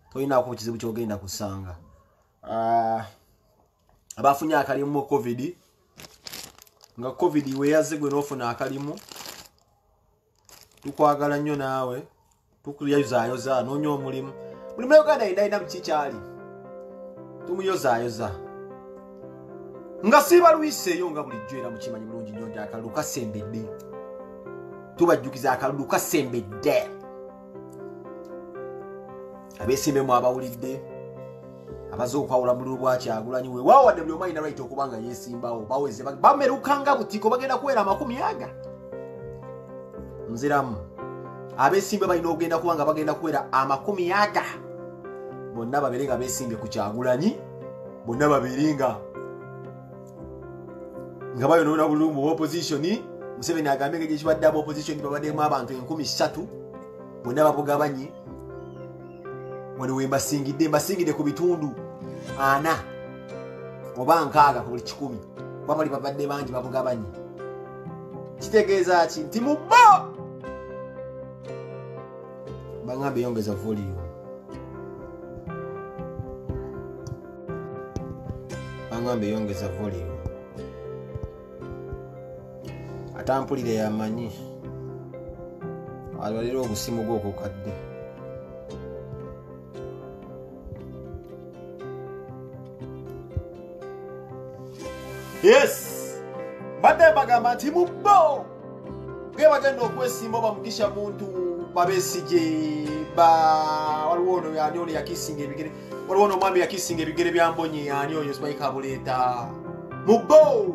toyina ko kizibu kyogenda kusanga. Abafunye akalimu mu COVID nga COVID we yazigwe n'ofuna akalimu tukwagala nnyo naawe tukuyozaayoza n'onyo omulimu mulimu Uganda yinayina mukikyali tumuyozaayoza nga siba lwiseeyo nga bulijjo era mukimanyi bulungi nnyo nti akalulu kasembedde tubajjukiza akalulu kasembedde abeesimbemu abawulidde abaze okwawula mululu bwa Kyagulanyi we waawadde buli omu alina right okubanga yeesimbawo baweze bamerukanga butiko bagenda kuwera 100 nziramu abeesimbe balina okugenda kubanga bagenda kuwera 100 bonna babere nga beesimbye ku Kyagulanyi bonna babere nga bayonoona bululu mu opposition Museveni agambye nga ekibadde aba opposition babaddemu abantu 3,000 bonna babugabanye wano we mbasingidde ku bitundu 4 oba 6 ku buli 100 kuba bali babadde bangi babugabanye kitegeeza ki nti mubbo bangambe yongeza volume atampulire yamanyi alwalira obusimu gw'okukadde yes badde bagamba nti mubbo ge bagenda okwesimba bamugisha muntu babesije waliwo ono yani ono yakisinga ebigere waliwo ono omwami yakisinga ebigere bya Mbonye yani oyo simanyi Kabuleeta mubbo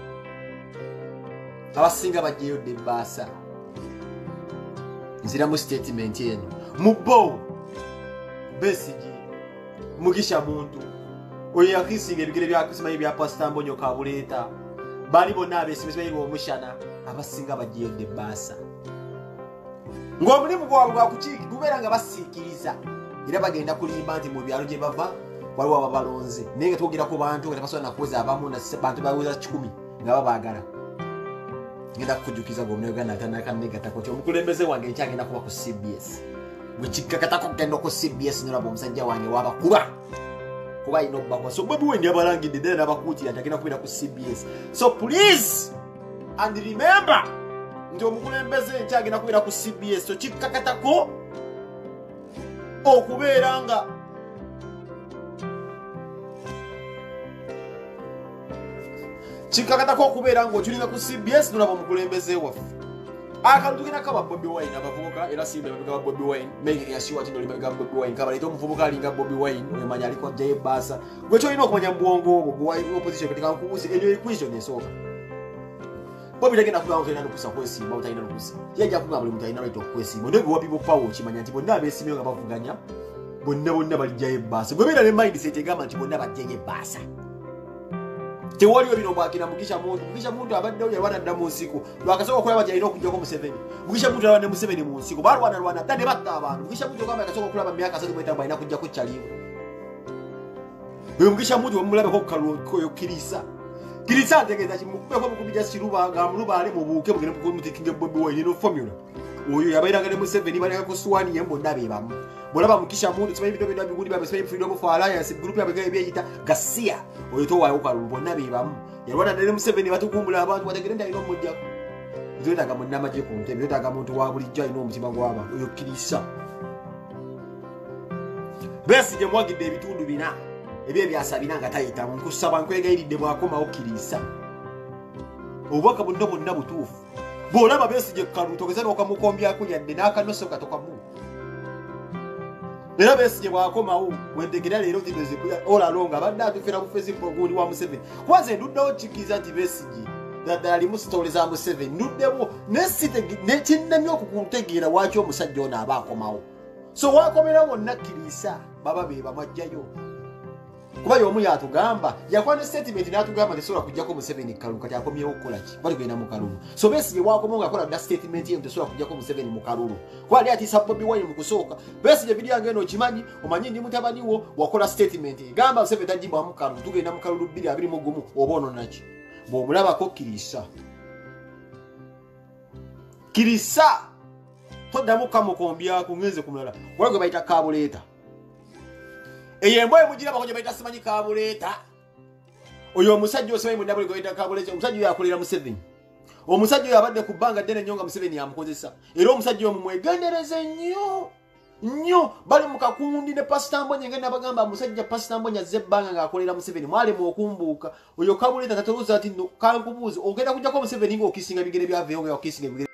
abasinga bajjeyo Debasa nzira mu statement eno mubbo besije mugisha muntu oyo yakisinga ebigere bya simanyi bya Pastor Mbonye Kabuleeta bali bonna abeesimbye omushana abasinga bajjeyo Debasa ng'omulimu gwabwe gwa kukiiki gubeera nga basiikiriza era bagenda kulimba nti mu byalo gye bava waliwo ababalonze naye nga twogera ku bantu nga tebasobola nakuweza abamu bantu baweza 10 nga babaagala ngenda kukujjukiza g'Omunyagana atanakannegatako ti omukulembeze wange nkyagenda kuba ku CBS gwe kikkakatako kugenda ku CBS nolaba omusajja wange wabakuba kuba alina okubakuba so Bobi Wine abalangidde ddala n'abakuutira nti agenda kubeera ku CBS so please and remember nti omukulembeze nkyagenda kubeera ku CBS so kikkakatako okubeera nga otulinga ku CBS nolaba omukulembeze waffe akalulu tugenda kaba Bobi Wine abavubuka era simba emabega wa Bobi Wine mege yashiwa ti nolimabega Bobi Wine kabaleeta omuvubuka alinga Bobi Wine omanya aliko Debasa gwe kyolina okumanya mu bwongo obwo bwe opposition katika nkubuzi eyo equation esooka Bobi tagenda kugamba talina lukusa kwesimba utalina lukusa yajja kugamba buli muntu alina right okwesimba ndio gwe wapipo power kimanya nti bonna abeesimye nga bavuganya bonna balijjayo Ebbaasa gwe beera ne mindset egamba nti bonna bajjayo Ebbaasa tewaliwo bino bwakina mugisha muntu abaddewo yalwana dda mu nsiko lwakasooka okulaba nti alina okujjako Museveni mugisha muntu alwana ne Museveni mu nsiko balwana dda ne batta abantu mugisha muntu ogamba yakasooka okulaba myaka 3 alina kujjako kyaliwo oyo mugisha muntu omulabeko kukalulu kirisa ntegeeza kimukubeko mukubija siruba nga mulubaale mubuuke mugende mutikinge Bobi Wine no formula oyo yabairanga ne Museveni baleka ku swani ye bonna bebamu bolaba mukisha muntu simanyi bino bino bigundi babesebe Freedom for Alliance group yabege byeyita Gasia oyo to wayo kalulu bonna bebamu yalwana ne Museveni batukumbula abantu bategenda ino mujja nzeta ga munna maje ku ntebe nzeta ga muntu wa bulijja ino omutima gwaba oyo kirisa besi je mwagidde ebitundu bina ebye byasabina nga tayita nkusaba nkwegayiridde mwakoma okirisa obwaka bonna butuufu bolaba besije kalulu togeza okamukombya akunyadde n'akanoso katokamu era besije bwakomawo wentegera leero tibeze olalonga badde atufera ku Facebook gundi wa Museveni kwanze nduddawo kikiza ti besije ddala limu stories za Museveni nduddemo nekinnamya okukutegeera waki omusajja ono aba akomawo so wakomera wonna kirisa baba be bamajjayo kuba yomu yatugamba yakwana statement n'atugamba tesobola kujjako Museveni kalulu kati akomyewo okukola ki bali kugenda mu kalulu so Besigye bwakomonga akola dda statement yemu tesobola kujjako Museveni mu kalulu kuba ali atiisa Bobi Wine mu kusooka Besigye bidi yange eno okimanyi omanyi ndi mutabaniwo wakola statement egamba Museveni tajibwa mu kalulu tugenda mu kalulu 221 oba ono naki bw'omulabako kirisa toddamu kamukombyako ngenze ku mulala wala gwe bayita Kabuleeta eyembwa emugira bakoje baita simanyi Kabuleta oyo omusajja osimanyi mu ndabule goyita Kabuleta omusajja oyo akolera Museveni omusajja oyo abadde ku bbanga ddene nnyo nga Museveni yamukozesa era omusajja oyo mumwegendereze nnyo bali mu kakundi ne Pastor Mbonye ngenda bagamba musajja Pastor Mbonye azze ebbanga ng'akolera Museveni mwali mu okumbuuka oyo Kabuleta tatoluza ati kankubuuzi ogenda kujjako Museveni ng'okisinga bigere byaveeyo nga okisinga bigere